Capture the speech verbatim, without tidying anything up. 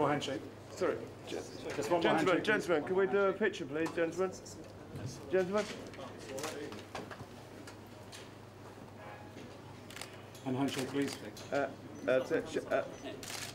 more handshake. Sorry. Just one more Gentlemen, handshake. gentlemen, can we do a picture, please, gentlemen? Gentlemen? And handshake, please. Uh, that's it. Uh,